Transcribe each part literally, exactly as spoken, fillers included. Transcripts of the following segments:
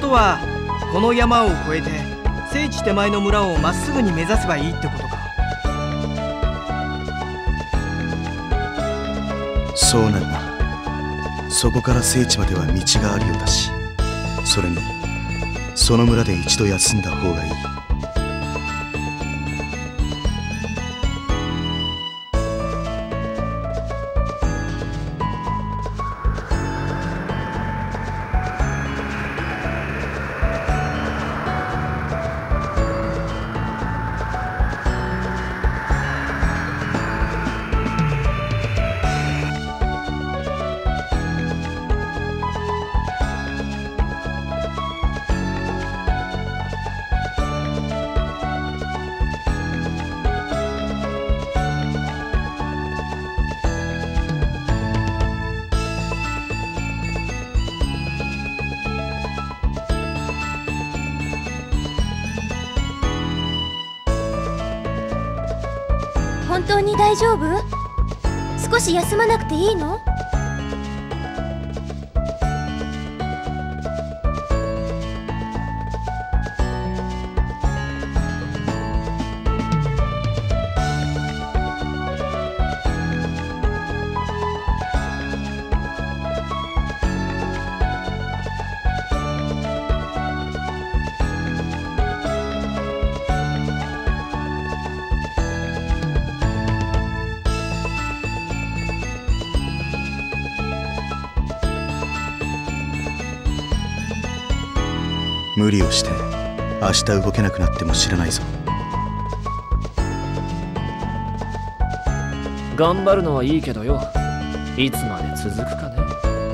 ことはこの山を越えて聖地手前の村をまっすぐに目指せばいいってことか。 そうなるな。そこから聖地までは道があるようだし、それにその村で一度休んだ方がいい。 本当に大丈夫？少し休まなくていいの？ 無理をして明日動けなくなっても知らないぞ。 頑張るのはいいけどよ、いつまで続くかね。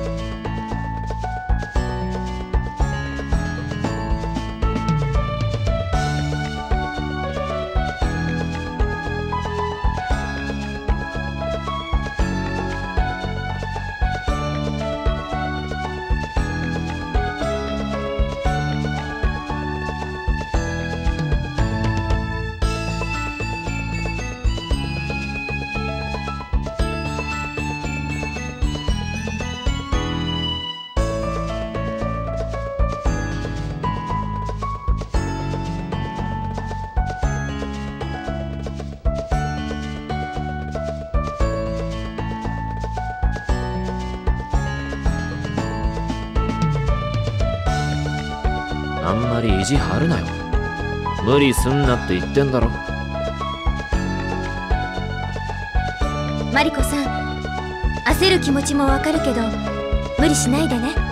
あんまり意地張るなよ。無理すんなって言ってんだろ。 マリコさん、焦る気持ちもわかるけど無理しないでね。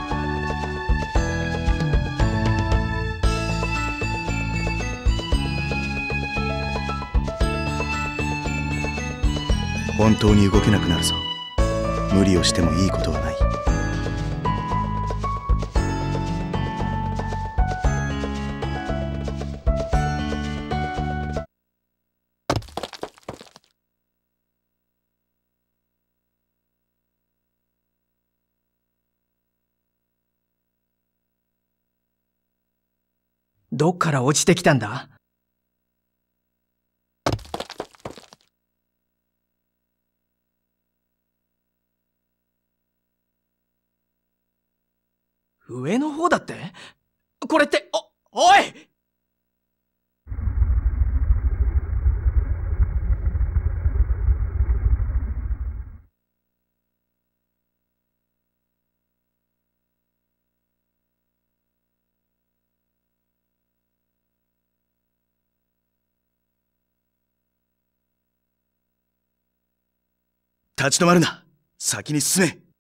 本当に動けなくなるぞ。無理をしてもいいことはない。 どっから落ちてきたんだ？上の方だって？これって、お、おい！ 立ち止まるな。先に進め。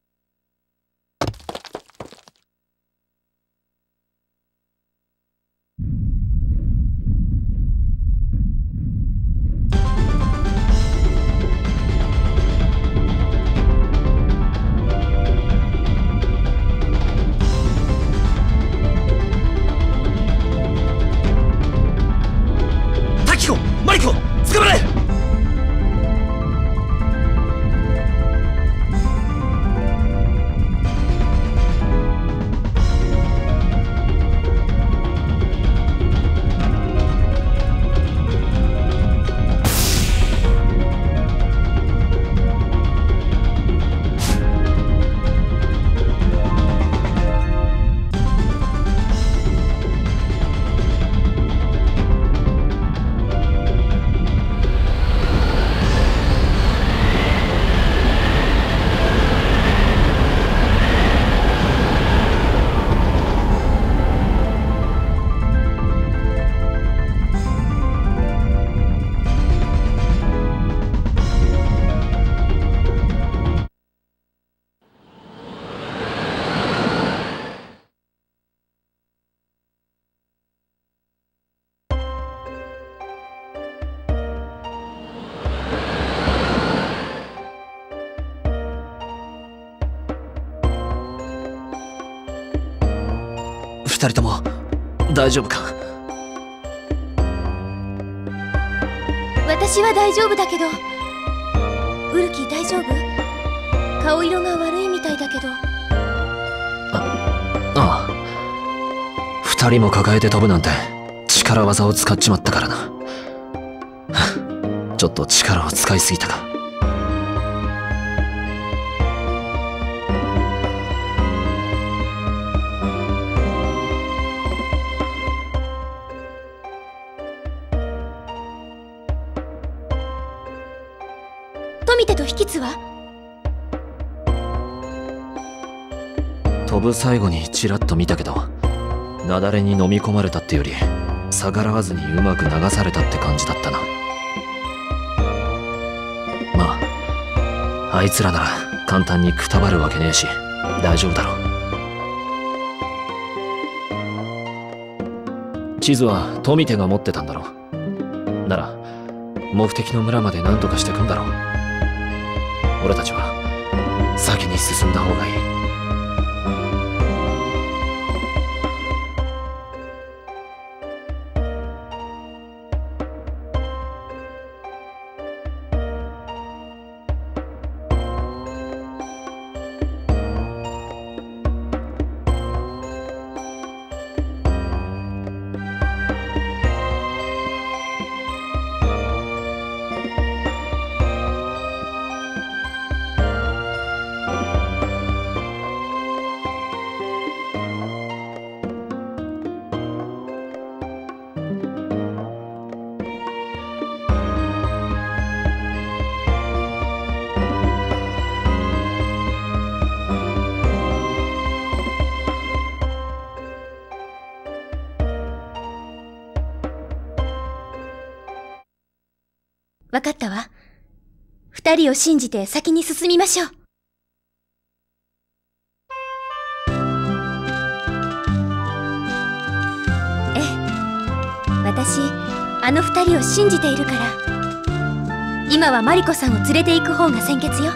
タキコ、マリコ、捕まれ！ 二人とも大丈夫か？ 私は大丈夫だけど。ウルキ大丈夫？顔色が悪いみたいだけど。 あああ二人も抱えて飛ぶなんて力技を使っちまったからな。ちょっと力を使いすぎたか。 富手と引き津は？ 飛ぶ最後にチラッと見たけど、雪崩に飲み込まれたってより逆らわずにうまく流されたって感じだったな。まああいつらなら簡単にくたばるわけねえし大丈夫だろう。地図は富手が持ってたんだろう。なら目的の村まで何とかしてくんだろう。俺たちは先に進んだ方がいい。 わかったわ。二人を信じて先に進みましょう。ええ、私あの二人を信じているから。今はマリコさんを連れて行く方が先決よ。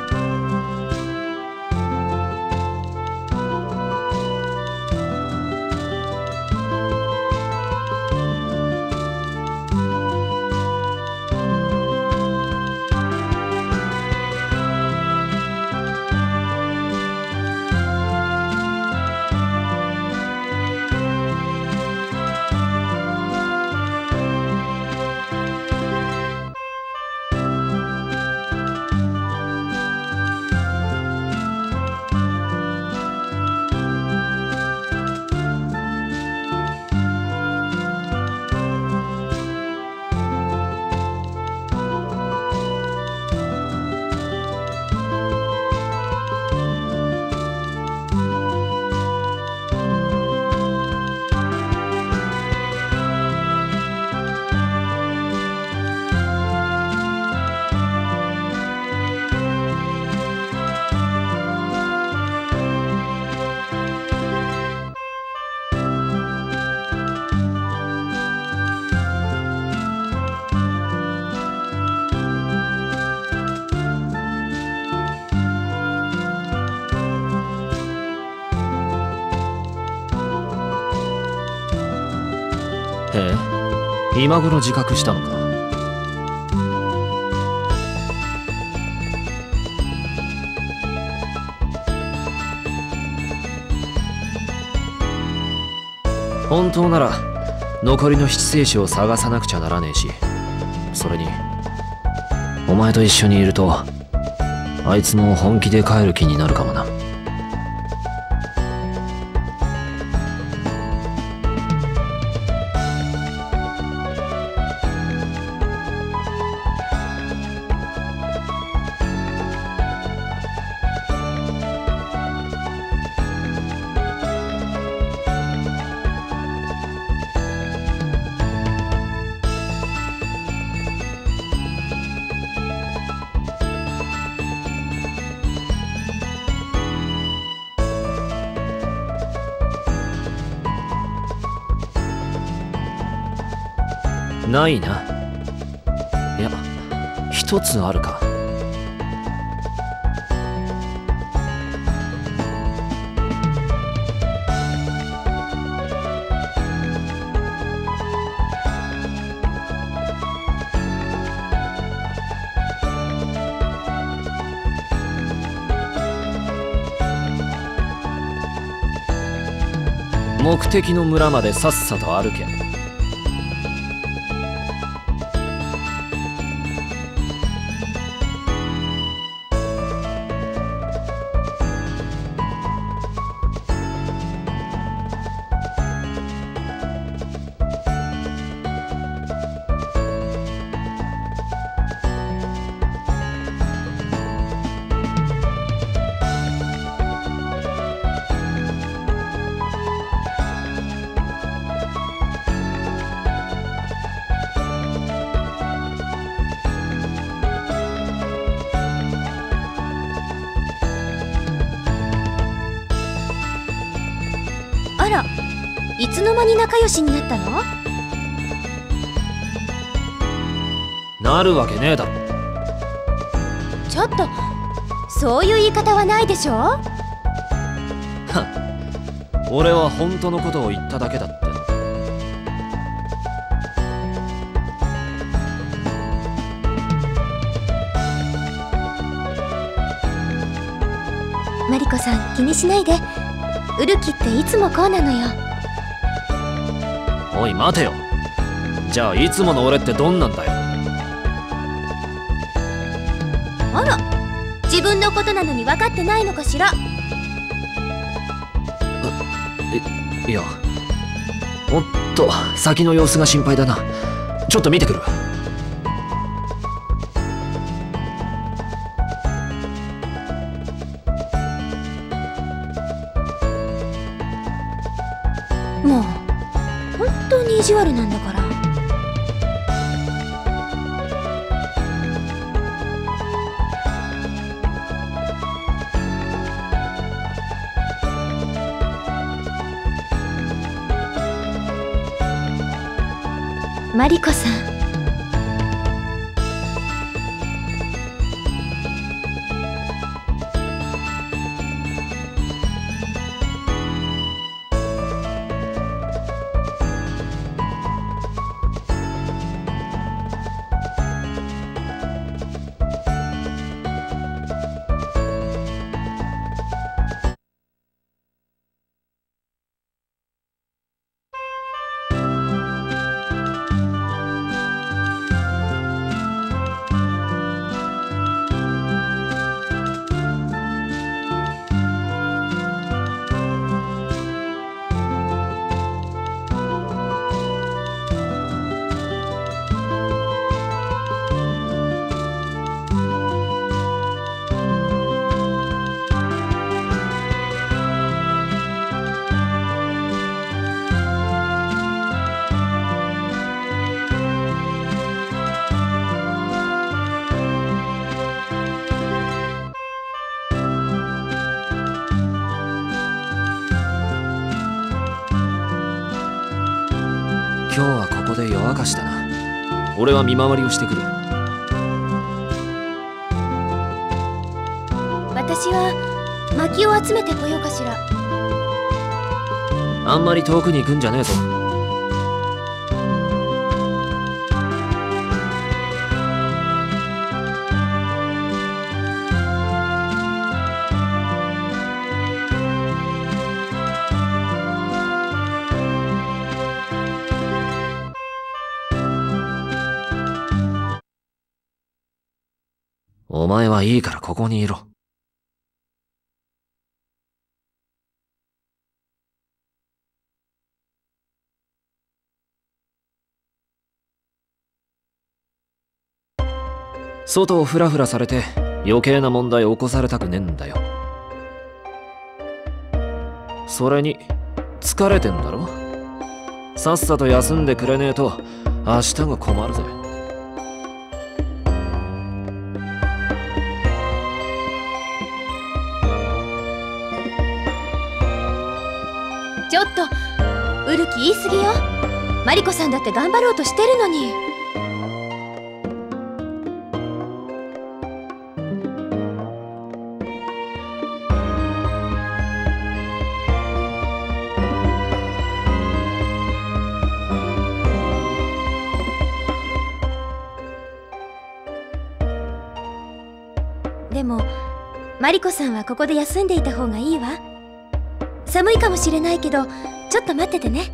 へえ、今頃自覚したのか。本当なら残りの七聖子を探さなくちゃならねえし、それにお前と一緒にいるとあいつも本気で帰る気になるかもな。ないな。いや、一つあるか。 目的の村までさっさと歩け。 あら、いつの間に仲良しになったの？ なるわけねえだろ。 ちょっと、そういう言い方はないでしょ。はっ、俺は本当のことを言っただけだっての。 マリコさん、気にしないで。ウルキっていつもこうなのよ。 おい待てよ。じゃあいつもの俺ってどんなんだよ。 あら、自分のことなのに分かってないのかしら。 いいや、おっと先の様子が心配だな。ちょっと見てくる。 もう本当に意地悪なんだから。マリコさん、 今日はここで夜明かしだな。俺は見回りをしてくる。 私は薪を集めてこようかしら。 あんまり遠くに行くんじゃねえぞ。お前はいいからここにいろ。外をフラフラされて余計な問題を起こされたくねえんだよ。それに疲れてんだろ。さっさと休んでくれねえと明日が困るぜ。 ちょっとウルキ言い過ぎよ。マリコさんだって頑張ろうとしてるのに。でもマリコさんはここで休んでいた方がいいわ。寒いかもしれないけどちょっと待っててね。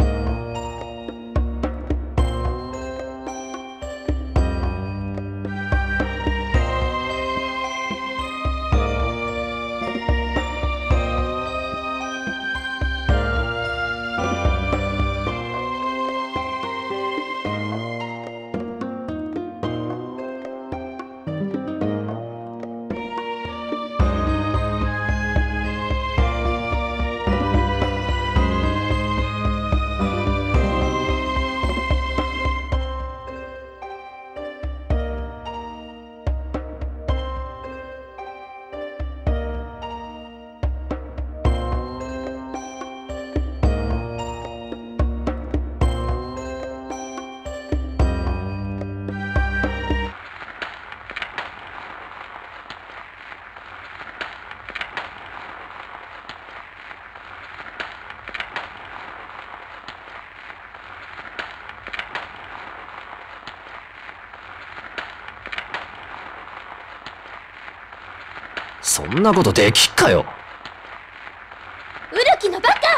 そんなことできっかよ。 ウルキのバカ！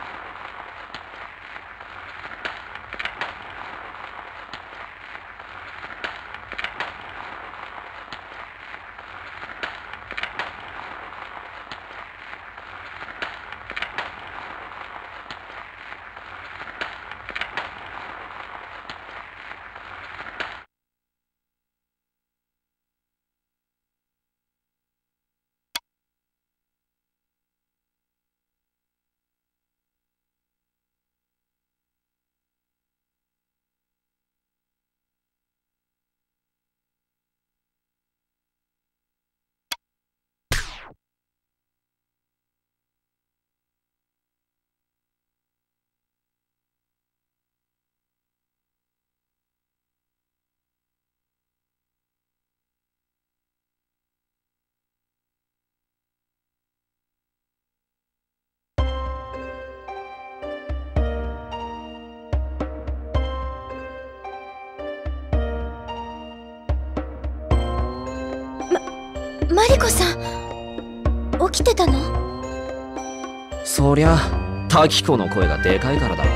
マリコさん、起きてたの？ そりゃタキコの声がでかいからだろ。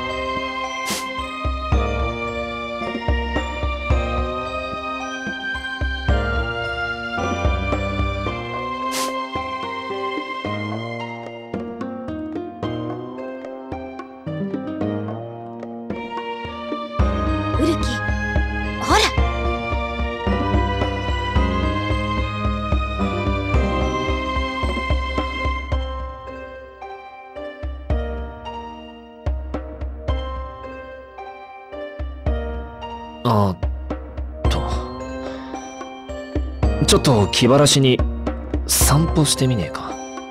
ウルキ、ほら。 あーっとちょっと気晴らしに散歩してみねえか。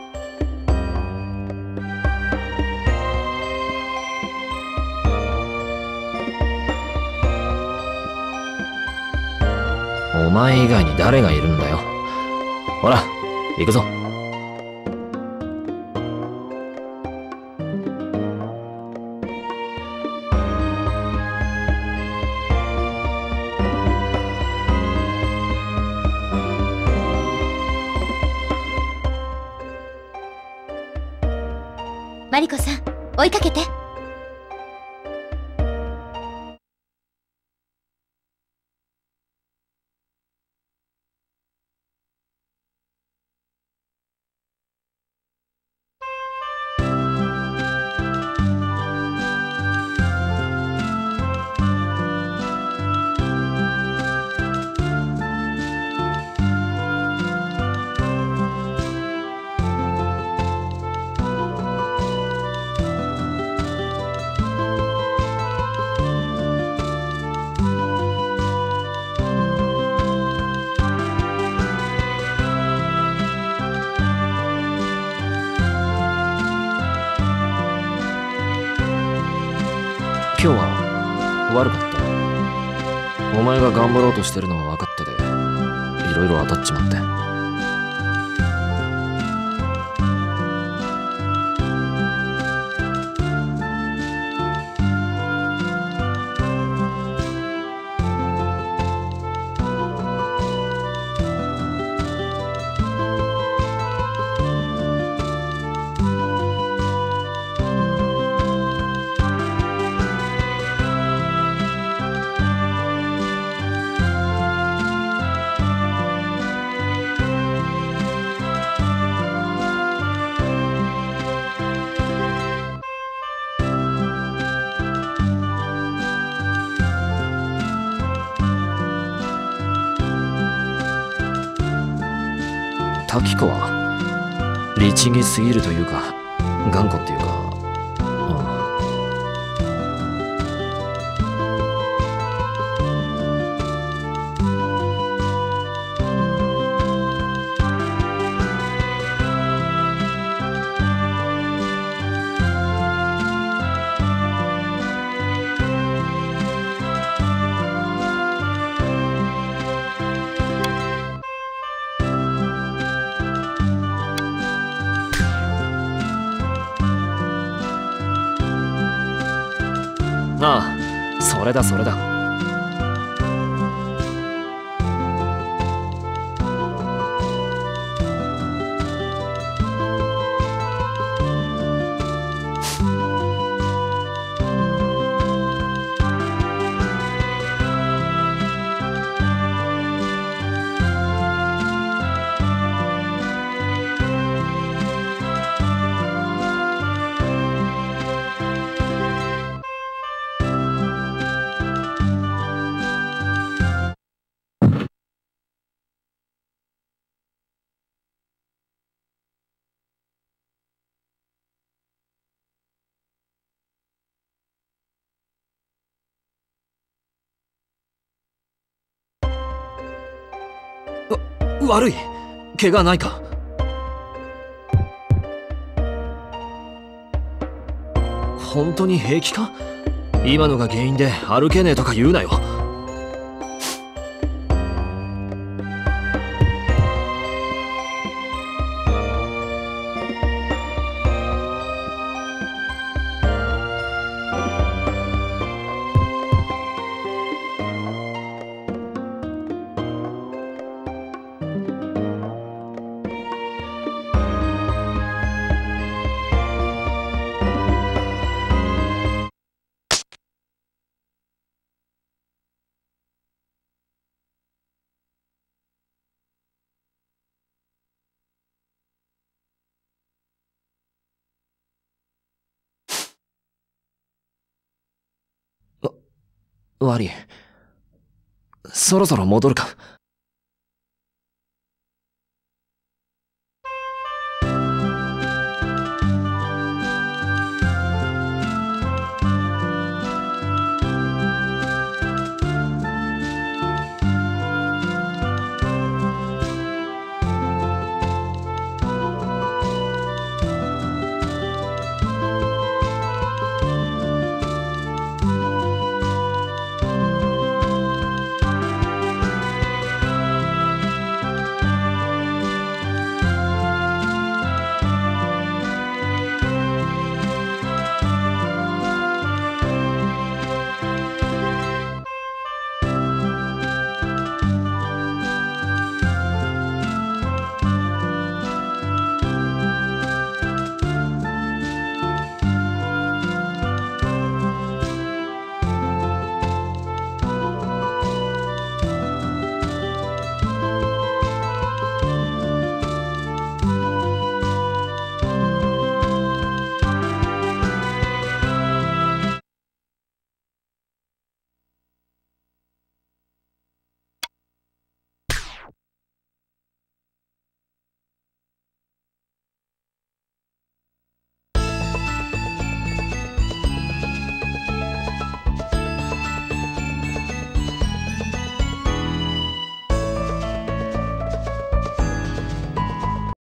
お前以外に誰がいるんだよ。ほら行くぞ。 マリコさん、追いかけて。 今日は悪かった。お前が頑張ろうとしてるのは分かってて、いろいろ当たっちまって。 咲子は律儀すぎるというか頑固っていうか、ああ、それだそれだ。悪い。怪我ないか？本当に平気か？今のが原因で歩けねえとか言うなよ。悪い。そろそろ戻るか。